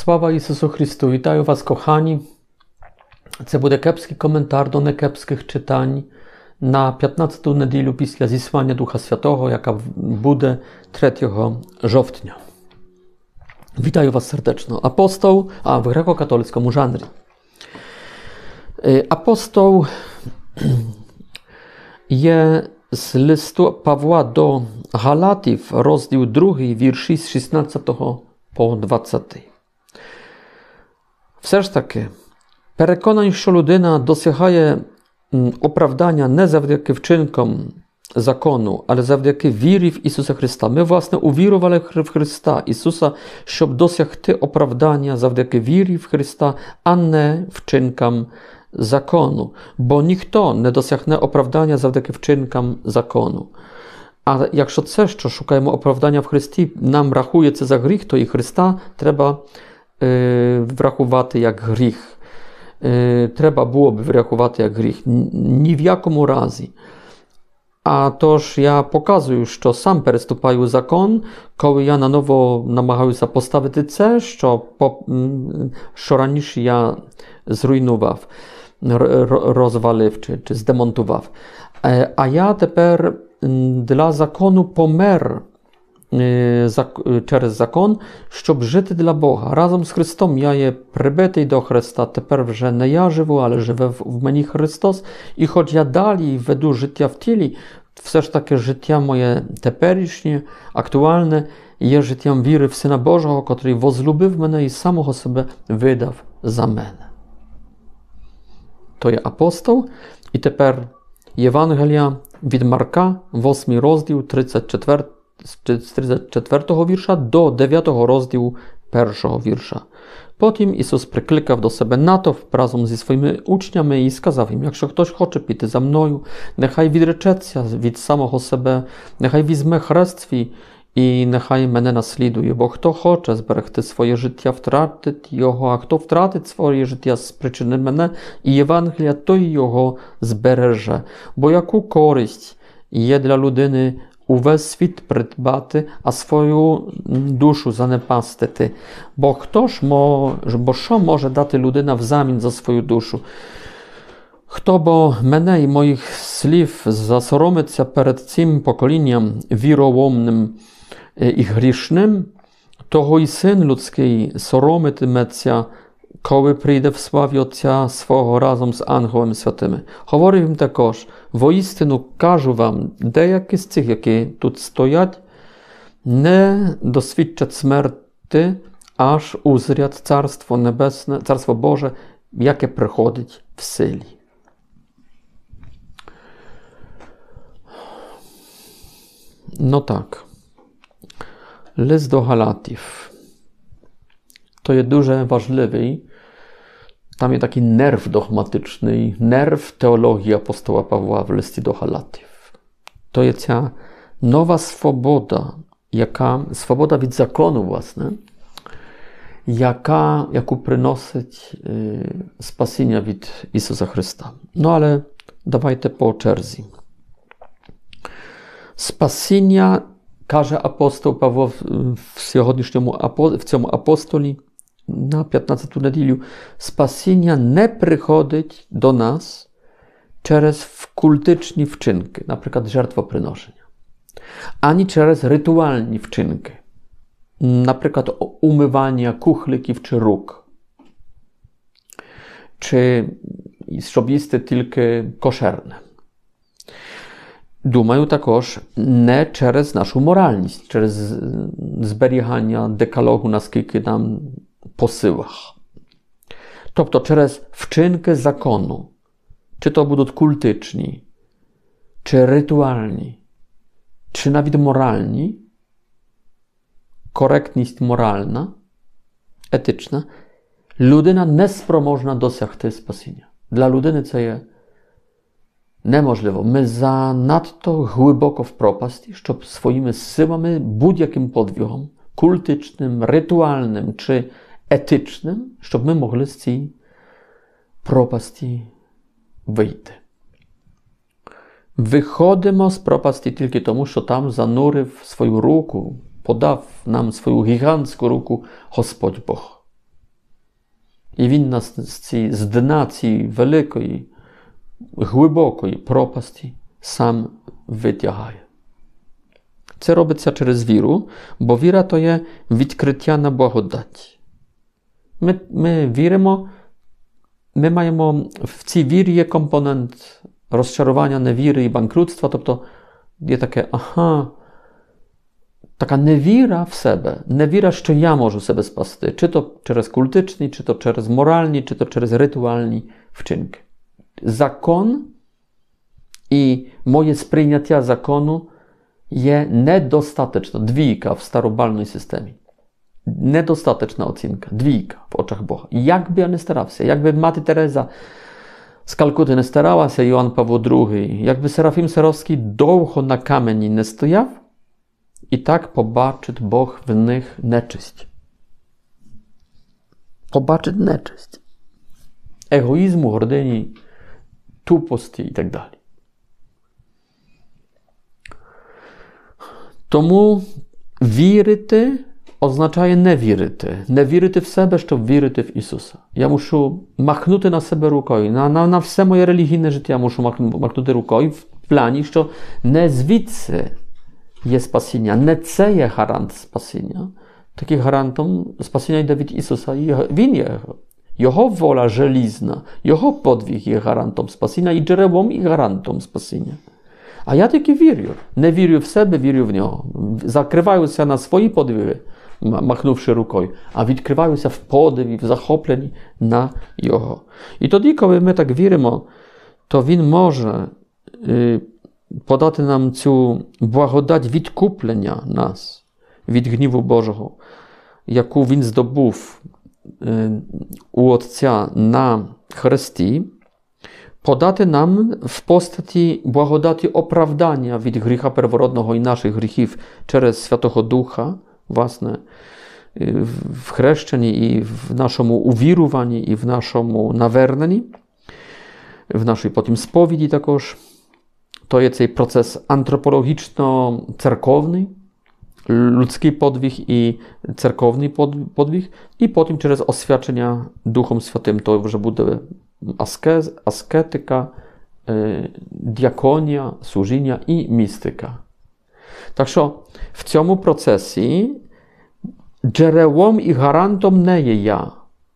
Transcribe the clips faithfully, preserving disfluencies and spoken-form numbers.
Слава Ісусу Христу! Вітаю вас, кохані! Це буде кепський коментар до некепських читань на п'ятнадцяту неділю після зіслання Духа Святого, яка буде третього жовтня. Вітаю вас сердечно. Апостол, а в греко-католицькому жанрі. Апостол є з листу Павła до Галатів, розділ другий, вірші з шістнадцятого по двадцятий. Все ж таки, переконань, що людина досягає оправдання не завдяки вчинкам закону, але завдяки вірі в Ісуса Христа. Ми, власне, увірували в Христа Ісуса, щоб досягти оправдання завдяки вірі в Христа, а не вчинкам закону. Бо ніхто не досягне оправдання завдяки вчинкам закону. А якщо це, що шукаємо оправдання в Христі, нам рахується за гріх, то і Христа треба е, врахувати як гріх. Е, треба було б врахувати як гріх. Ні в якому разі. А тож я показую, що сам переступаю закон, коли я наново намагаюся поставити це, що, по, що раніше я зруйнував, розвалив чи, чи здемонтував. А я тепер для закону помер через закон, щоб жити для Бога. Разом з Христом я є прибитий до Христа. Тепер вже не я живу, але живе в мені Христос. І хоч я далі веду життя в тілі, все ж таки життя моє теперішнє, актуальне, є життям віри в Сина Божого, котрий возлюбив мене і самого себе видав за мене. То є апостол. І тепер Євангелія від Марка, восьмий розділ, тридцять четвертий, з тридцять четвертого вірша до дев'ятого розділу першого вірша. Потім Ісус прикликав до себе натовп разом зі своїми учнями і сказав їм: якщо хтось хоче піти за мною, нехай відречеться від самого себе, нехай візьме хрест свій і нехай мене наслідує. Бо хто хоче зберегти своє життя, втратить його, а хто втратить своє життя з причини мене і Євангелія, той його збереже. Бо яку користь є для людини увесь світ придбати, а свою душу занепастити? Бо хто ж може, бо що може дати людина взамін за свою душу? Хто бо мене і моїх слів засоромиться перед цим поколінням віроломним і грішним, того і Син людський соромитиметься, коли прийде в славі Отця свого разом з ангелами святими. Говорив їм також: воістину кажу вам, деякі з цих, які тут стоять, не досвідчать смерти, аж узрять Царство Небесне, Царство Боже, яке приходить в силі. No tak. List do Galatів. To jest дуже важливий. Tam jest taki nerw dogmatyczny, nerw teologii apostoła Pawła w lisті do Galatів. To jest ця нова свобода, яка, свобода від закону, власне, яка, яку приносить е, спасіння від Ісуса Христа. Ну, але давайте по черзі. Спасіння, каже апостол Павло в сьогоднішньому в цьому апостолі на п'ятнадцяту неділю, спасіння не приходить до нас через культичні вчинки, наприклад, жертвоприношення, ані через rytualні вчинки, наприклад, умивання кухликів чи рук, чи щоб їсти тільки кошерне. Думаю, також не через нашу моральність, через зберігання декалогу, наскільки нам по силах. Тобто через вчинки закону, чи to будуть культичні, чи ритуальні, чи навіть моральні, коректність моральна, етична, людина не спроможна досягти спасіння. Dla людини це є неможливо. Ми занадто глибоко в пропасті, щоб своїми силами, будь-яким подвигом, культичним, ритуальним чи етичним, щоб ми могли з цієї пропасті вийти. Виходимо з пропасті тільки тому, що там занурив свою руку, подав нам свою гігантську руку Господь Бог. І Він нас з, ці, з дна цієї великої, глибокої пропасті сам витягає. Це робиться через віру, бо віра – то є відкриття на благодать. Ми, ми віримо, ми маємо, в цій вірі є компонент розчарування, невіри і банкрутства, тобто є таке, ага, така невіра в себе, невіра, що я можу себе спасти, чи то через культичні, чи то через моральні, чи то через rytualні wczynki. Закон і моє сприйняття закону є недостатeczna, двійка в старобальній системі. Недостатeczna оцінка, двійка в очах Бога. Як би я не старався, якби Мати Тереза з Калкути не старалася, Іван Павло другий, якби Серафім Саровський довго на камені не стояв, і так побачить Бог в них нечисть. Побачить нечисть. Егоїзму, гордині, тупості і так далі. Тому вірити означає не вірити. Не вірити в себе, щоб вірити в Ісуса. Я мушу махнути на себе рукою. На, на, на все моє релігійне життя мушу махнути рукою в плані, що не звідси є спасіння, не це є гарант спасіння. Таким гарантом спасіння йде від Ісуса. Він є. Його воля желізна, Його подвиг є гарантом спасіння і джерелом і гарантом спасіння. А я тільки вірю. Не вірю в себе, вірю в Нього. Закриваюся на свої подвиги, махнувши рукою, а відкриваюся в подиві, в захопленні на Його. І тоді, коли ми так віримо, то Він може подати нам цю благодать відкуплення нас від гніву Божого, яку Він здобув у Отця на хресті, подати нам в постаті благодаті оправдання від гріха первородного і наших гріхів через Святого Духа, власне, в хрещенні і в нашому увіруванні, і в нашому наверненні, в нашій потім сповіді також. To jest ten proces antropologiczno-cerkowny, ludzki podwig i cerkowny podwig, i potem przez oświadczenia Duchem Świętym to już będzie askez, asketyka, diakonia, służenia i mistyka. Także w tym procesie dzierełom i garantom nie jest ja.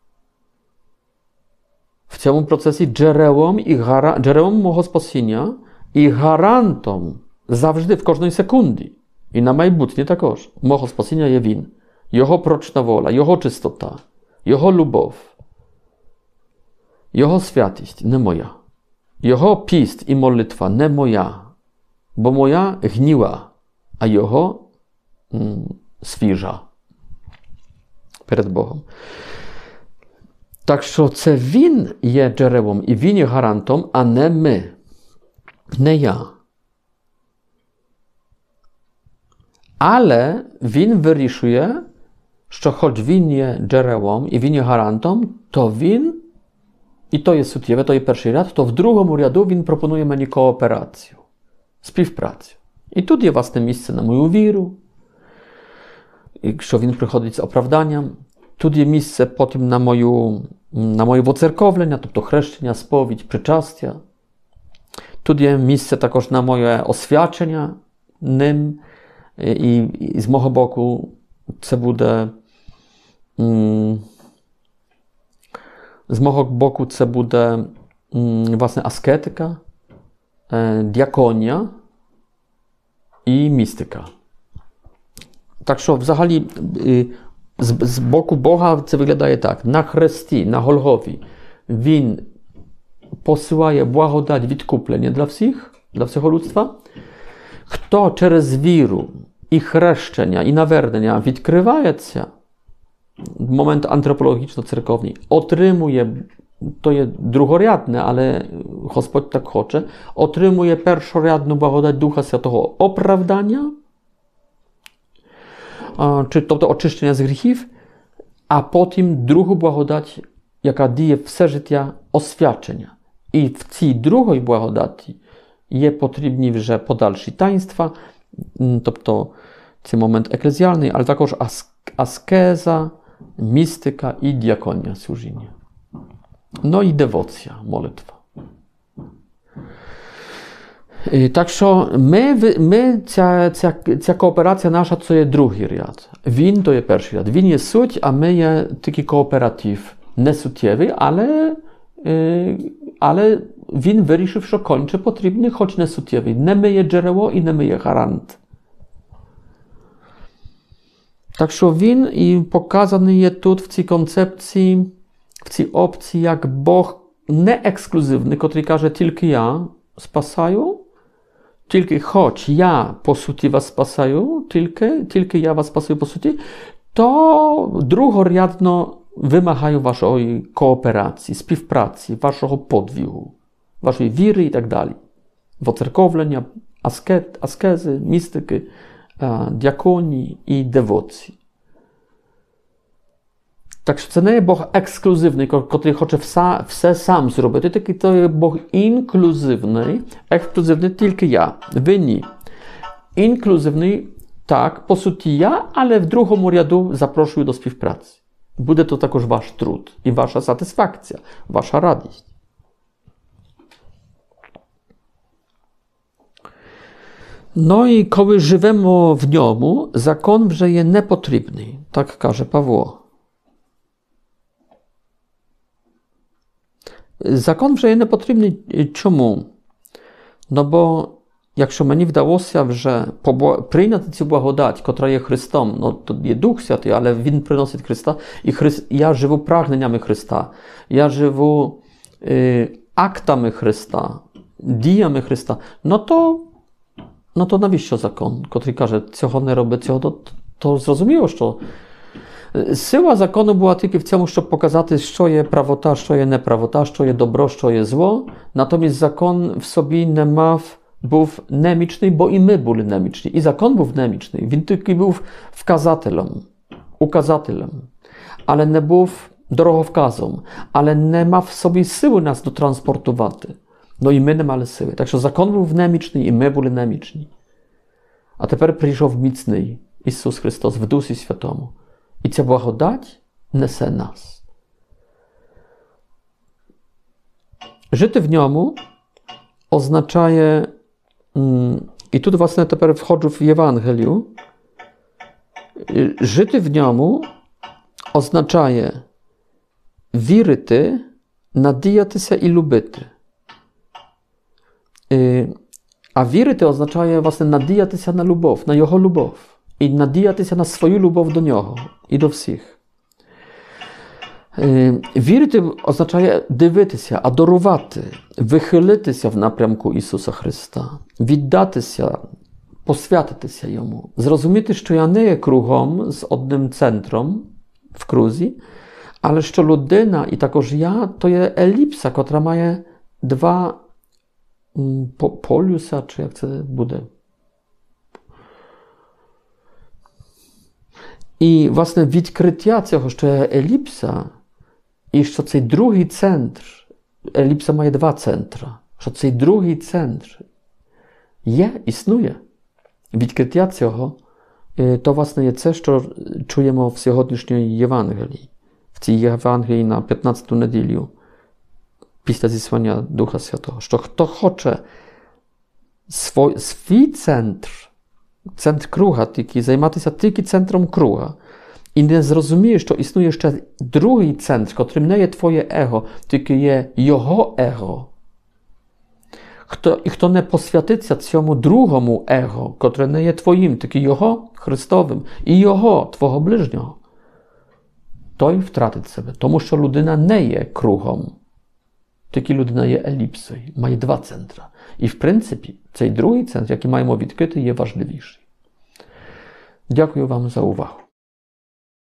W tym procesie dzierełom i dzierełom mojego spasienia і гарантом завжди, в кожної секунди, і на майбутнє також, мого спасіння є Він. Його прочна воля, Його чистота, Його любов, Його святість не моя. Його піст і молитва не моя, бо моя гніла, а Його м, свіжа перед Богом. Так що це Він є джерелом і Він є гарантом, а не ми. Не я. Ale Він вирішує, що хоч Він є джерелом і Він є гарантом, то Він, і то є суттєве, то є перший ряд, то в другому ряду Він пропонує мені кооперацію, співпрацю. І тут є власне місце на мою віру, якщо Він приходить з оправданням. Тут є місце потім на, мою, на моє воцерковлення, тобто хрещення, сповідь, причастя. Тут є місце також на моє освячення ним, і, і з мого боку це буде м, з мого боку це буде м, власне аскетика, е, діаконія і містика. Так що взагалі з, з боку Бога це виглядає так. На хресті, на Голгофі Він posyłaje błagodać відкуплення для всіх, для всього людства. Хто через віру і хрещення, і навернення відкривається, момент антропологічно-церковний, отримує, to jest другорядне, ale Господь так хоче, отримує першорядну благодать Духа Святого оправдання, чи, тобто очищення з гріхів, а потім другу благодать, яка діє все життя освячення. І в цій другій благодаті є потрібні вже подальші таїнства, тобто це момент еклезіальний, але також аскеза, містика і діаконія служіння. No i dewocja, молитва. Так що ми, ми ця, ця, ця кооперація наша, це є другий ряд. Він то є перший ряд. Він є суть, а ми є такий кооператив. Не суттєвий, але, але він вирішив, що конче потрібний, хоч не суттєвий. Не ми є джерело і не ми є гарант. Так що він і показаний є тут в цій концепції, в цій опції, як Бог не ексклюзивний, котрий каже, тільки я спасаю, тільки хоч я по суті вас спасаю, тільки, тільки я вас спасаю по суті, то другорядно wymagają waszej kooperacji, współpracy, waszego podwigu, waszej wiry i tak dalej. Wocerkowlenia, asket, askezy, mistyki, diakonii i dewocji. Także to nie jest Bóg ekskluzywny, który chce wszystko sam zrobić, tylko to jest Bóg inkluzywny, ekskluzywny tylko ja, wy nie. Inkluzywny, tak, po suti ja, ale w drugim rяду zaprosił do współpracy. Буде to також ваш труд і ваша сатисфакція, ваша радість. No i коли живемо в ньому, закон вже є непотрібний, так каже Павло. Закон вже є непотрібний чому? No bo якщо мені вдалося вже прийняти цю благодать, котра є Христом, ну, то є Дух Святий, але Він приносить Христа, і Христ, я живу прагненнями Христа, я живу е, актами Христа, діями Христа, ну то, ну то навіщо закон, котрий каже, цього не роби, цього, то, то зрозуміло, що сила закону була тільки в цьому, щоб показати, що є правота, що є неправота, що є добро, що є зло, натомість закон в собі не мав був немічний, бо і ми були немічні. І закон був немічний. Він тільки був вказателем, указателем, але не був дороговказом, але не мав в собі сили нас дотранспортувати. Ну і ми не мали сили. Так що закон був немічний, і ми були немічні. А тепер прийшов міцний Ісус Христос в Дусі Святому. І ця благодать несе нас. Жити в ньому означає, i tu właśnie teraz wchodzę w Ewangelię, życie w niemu oznacza wierzyć, nadijać się i lubić. A wierzyć oznacza właśnie nadijać się na lubow, na Jego lubow i nadijać się na swoją lubow do Niego i do wszystkich. Вірити означає дивитися, адорувати, вихилитися в напрямку Ісуса Христа, віддатися, посвятитися Йому, зрозуміти, що я не є кругом з одним центром в крузі, але що людина і також я то є еліпса, котра має два полюса, чи як це буде. І, власне, відкриття цього, що є еліпса, і що цей другий центр, еліпса має два центра, що цей другий центр є, існує. Відкриття цього, то, власне, є це, що чуємо в сьогоднішній Євангелії. В цій Євангелії на п'ятнадцяту неділю, після зіслання Духа Святого, що хто хоче свій, свій центр, центр круга, тільки, займатися тільки центром круга, і не зрозуміє, що існує ще другий центр, котрим не є твоє его, тільки є його его. Хто, і хто не посвятиться цьому другому его, котре не є твоїм, тільки його, Христовим, і його, твого ближнього, той втратить себе. Тому що людина не є кругом, тільки людина є еліпсою, має два центра. І в принципі, цей другий центр, який маємо відкрити, є важливіший. Дякую вам за увагу.